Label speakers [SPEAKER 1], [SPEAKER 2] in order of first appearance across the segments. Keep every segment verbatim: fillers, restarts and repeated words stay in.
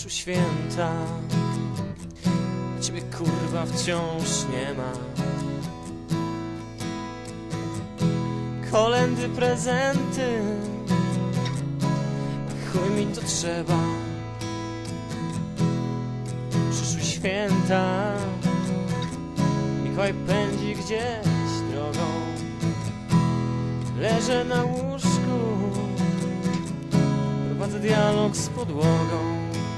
[SPEAKER 1] Przyszły święta, a ciebie kurwa wciąż nie ma. Kolędy, prezenty, a chuj mi to trzeba. Przyszły święta, Mikołaj pędzi gdzieś drogą. Leżę na łóżku, prowadzę dialog z podłogą.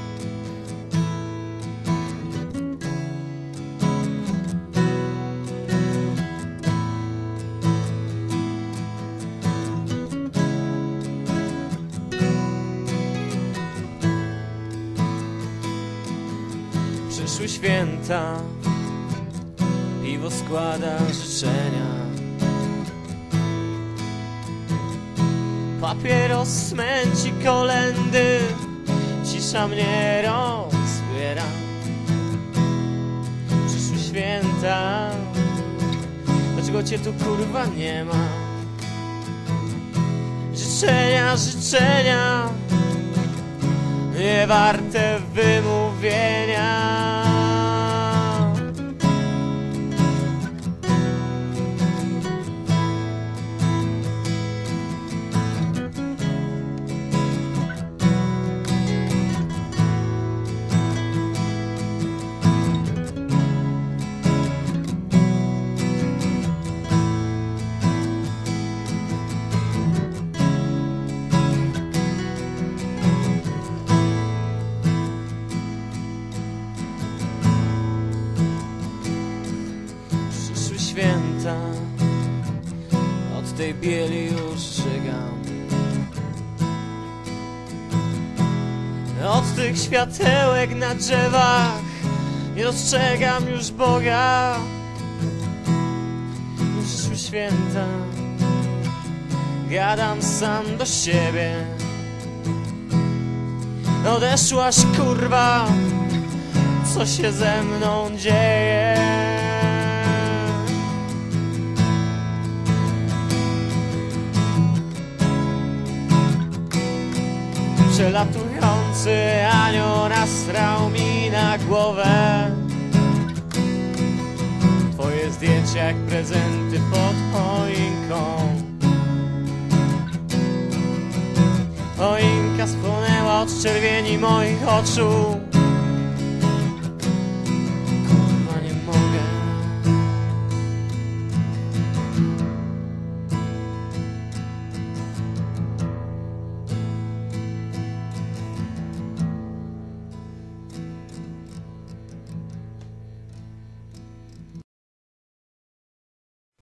[SPEAKER 1] Przyszły święta, piwo składa życzenia. Papieros smęci kolędy, cisza mnie rozbiera. Przyszły święta, dlaczego cię tu kurwa nie ma? Życzenia, życzenia, nie warte wymówienia. Święta, od tej bieli już żygam. Od tych światełek na drzewach nie dostrzegam już Boga. Przyszły święta, gadam sam do siebie. Odeszłaś kurwa, co się ze mną dzieje? Przelatujący anioł nasrał mi na głowę. Twoje zdjęcie jak prezenty pod choinką. Choinka spłonęła od czerwieni moich oczu.